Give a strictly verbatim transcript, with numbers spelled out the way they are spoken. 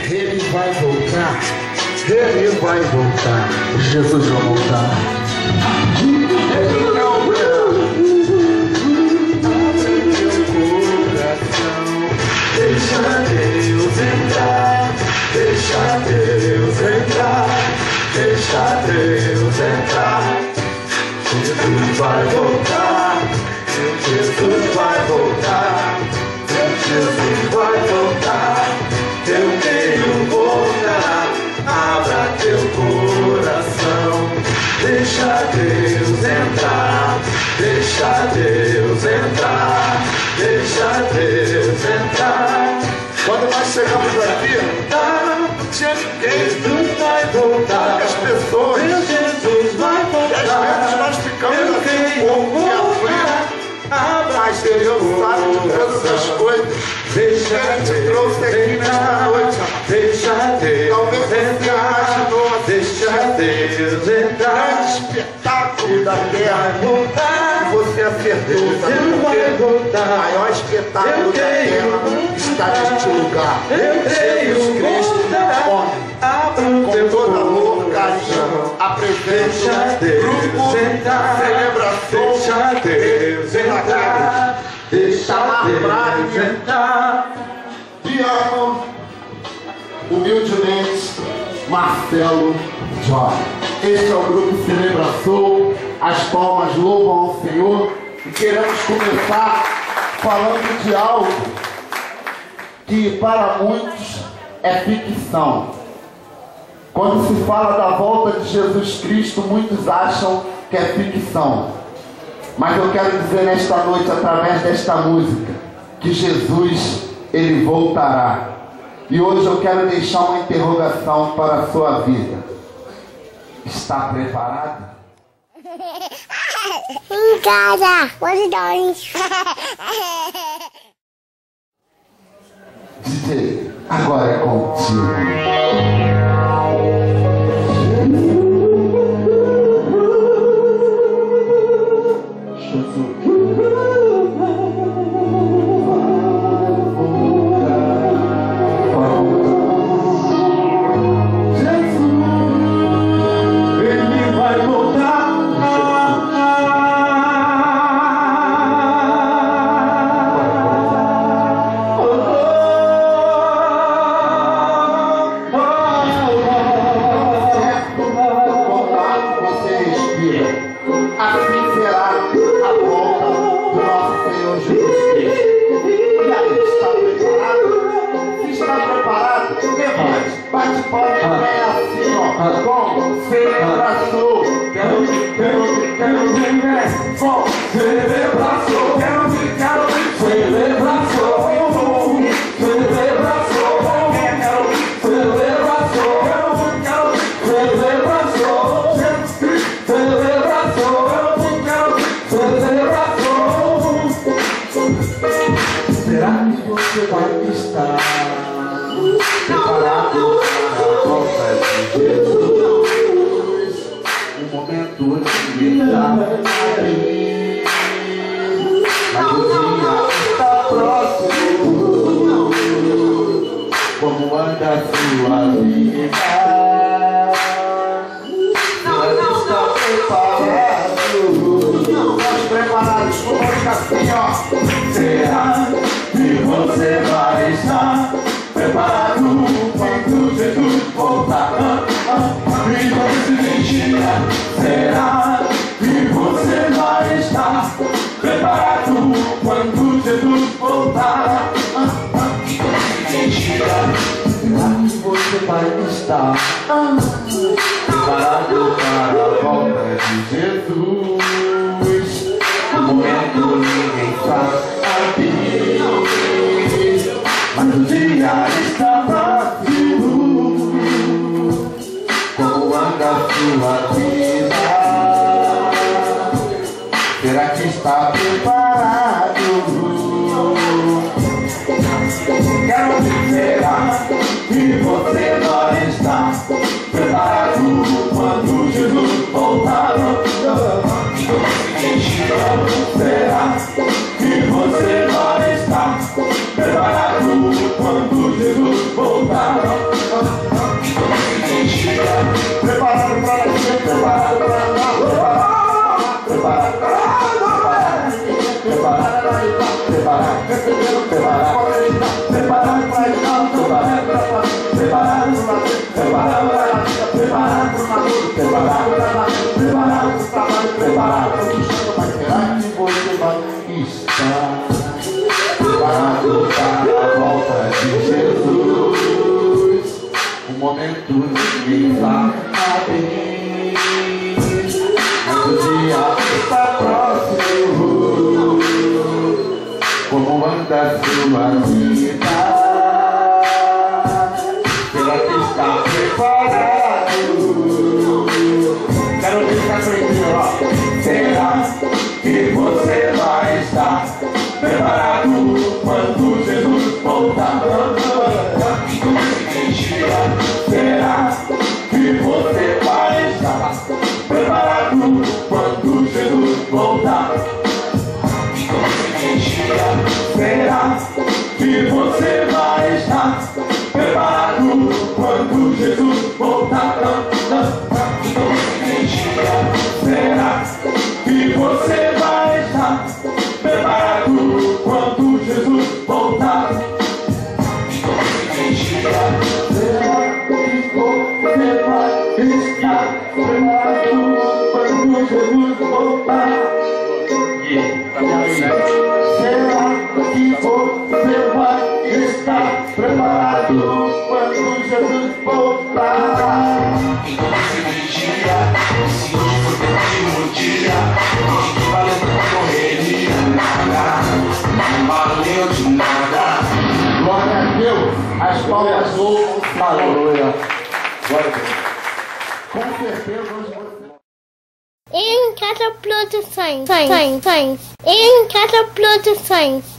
Ele vai voltar. Ele vai voltar. Jesus vai voltar. Ele não deixa Deus entrar, deixa Deus entrar, deixa Deus entrar. Jesus vai voltar, Jesus vai voltar, Jesus vai voltar. Eu tenho voltar, abra teu coração. Deixa Deus entrar, deixa Deus entrar, deixa Deus entrar. Quando nós chegamos aqui, não tinha ninguém. Jesus vai voltar. As pessoas, Jesus vai voltar. E às vezes nós ficamos assim um pouco de aflitos. Mas Deus sabe de todas as coisas. Deixa Ele te trouxe aqui nesta noite. Deixa Deus Talvez você imaginou deixa Deus entrar. Grande espetáculo da terra. E você acertou. O maior espetáculo da terra está neste lugar. Jesus Cristo, homem, com todo amor, carinho, apresente grupo, celebração, deixa Deus entrar, deixa Deus entrar. E amo, humildemente, Marcelo Joy. Este é o grupo Celebração. As palmas louvam ao Senhor. E queremos começar falando de algo que para muitos é ficção. Quando se fala da volta de Jesus Cristo, muitos acham que é ficção. Mas eu quero dizer nesta noite, através desta música, que Jesus, Ele voltará. E hoje eu quero deixar uma interrogação para a sua vida. Está preparado? Em casa, os dois. D J, agora é contigo. Será que você não está preparado quando Jesus voltar? momento ninguém sabe. Mas o dia está próximo. Como anda sua vida? Será que está preparado? Quero deixar frente, ó. Será que você vai estar preparado quando Jesus voltar? Será que você vai estar preparado quando Jesus voltar? Será que você vai estar preparado quando Jesus voltar? Será que você vai estar preparado quando Jesus voltar? Será que você vai estar preparado quando Jesus voltar? Será que você vai estar preparado quando Jesus voltar? Então esse dia, se hoje for teu último dia, não fique valendo pra correria, nada, não valeu de nada. Glória a Deus, as palmas louvam, aleluia. Glória a Deus. Com certeza hoje você... Em Casa Produções. Em Casa Produções.